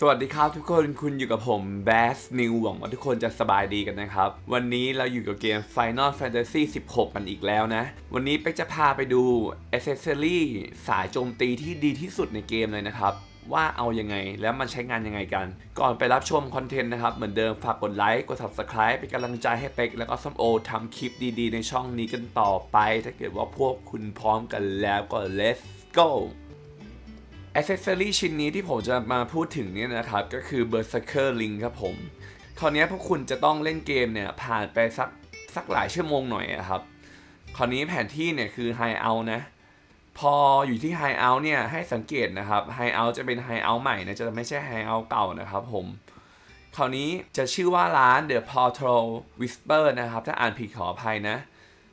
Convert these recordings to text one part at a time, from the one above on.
สวัสดีครับทุกคนคุณอยู่กับผมแบสนิวหวังว่าทุกคนจะสบายดีกันนะครับวันนี้เราอยู่กับเกม Final Fantasy 16 กันอีกแล้วนะวันนี้เป็กจะพาไปดู Accessory สายโจมตีที่ดีที่สุดในเกมเลยนะครับว่าเอายังไงแล้วมันใช้งานยังไงกันก่อนไปรับชมคอนเทนต์นะครับเหมือนเดิมฝากกดไลค์กด Subscribe เป็นกำลังใจให้เป็กแล้วก็ส้มโอทำคลิปดีๆในช่องนี้กันต่อไปถ้าเกิดว่าพวกคุณพร้อมกันแล้วก็ let's go Accessory ชิ้นนี้ที่ผมจะมาพูดถึงเนี่ยนะครับก็คือ Berserker Ring ครับผมคราวนี้พวกคุณจะต้องเล่นเกมเนี่ยผ่านไปสักหลายชั่วโมงหน่อยครับคราวนี้แผนที่เนี่ยคือ Hideout นะพออยู่ที่ Hideout เนี่ยให้สังเกตนะครับ Hideout จะเป็น Hideout ใหม่นะจะไม่ใช่ Hideout เก่านะครับผมคราวนี้จะชื่อว่าร้าน The Portal Whisper นะครับถ้าอ่านผิดขออภัยนะ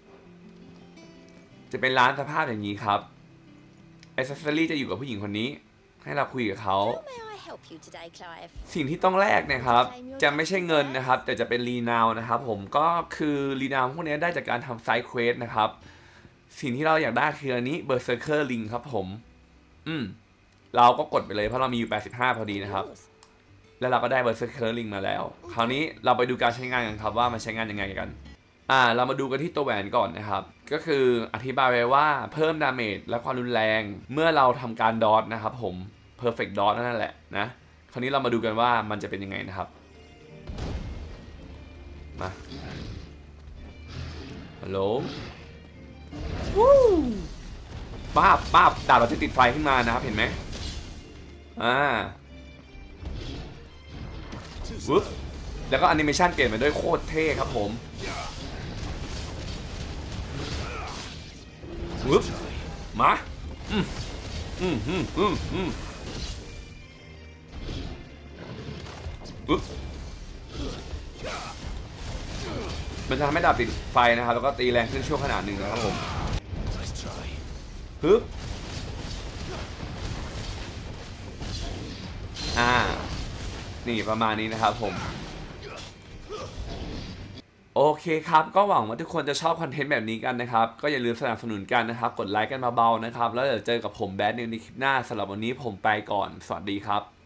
จะเป็นร้านสภาพอย่างนี้ครับAccessory จะอยู่กับผู้หญิงคนนี้ให้เราคุยกับเขาสิ่งที่ต้องแลกนะครับจะไม่ใช่เงินนะครับแต่จะเป็นรีนาวนะครับผมก็คือรีนาวพวกนี้ได้จากการทำไซด์เควสนะครับสิ่งที่เราอยากได้คืออันนี้ Berserker Ring ครับผมเราก็กดไปเลยเพราะเรามีอยู่85พอดีนะครับแล้วเราก็ได้ Berserker Ring มาแล้วคราวนี้เราไปดูการใช้งานกันครับว่ามันใช้งานยังไงกันเรามาดูกันที่ตัวแหวนก่อนนะครับก็คืออธิบายไว้ว่าเพิ่มดาเมจและความรุนแรงเมื่อเราทำการดอทนะครับผม perfect dot นั่นแหละนะคราวนี้เรามาดูกันว่ามันจะเป็นยังไงนะครับมาฮัลโหลป้าบดาบเราจะติดไฟขึ้นมานะครับเห็นไหมวึบแล้วก็แอนิเมชันเปลี่ยนไปด้วยโคตรเท่ครับผมวึบมาวึบมันจะทำให้ดาบติดไฟนะครับแล้วก็ตีแรงขึ้นช่วงขนาดหนึ่งนะครับผมฮึบนี่ประมาณนี้นะครับผมโอเคครับก็หวังว่าทุกคนจะชอบคอนเทนต์แบบนี้กันนะครับก็อย่าลืมสนับสนุนกันนะครับกดไลค์กันมาเบาๆนะครับแล้วเดี๋ยวเจอกับผมแบดนิวในคลิปหน้าสำหรับวันนี้ผมไปก่อนสวัสดีครับ